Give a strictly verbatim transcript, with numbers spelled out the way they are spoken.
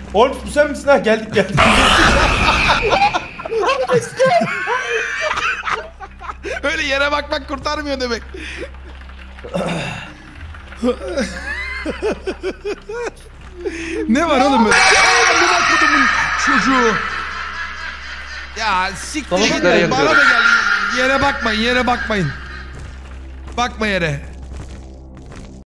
Oğlum bu sen misin ha? Geldik geldik. Öyle yere bakmak kurtarmıyor demek. Ne var oğlum böyle? Amına kodumun çocuğu. Ya siktir git. Bana da gel. Yere bakmayın, yere bakmayın. Bakma yere.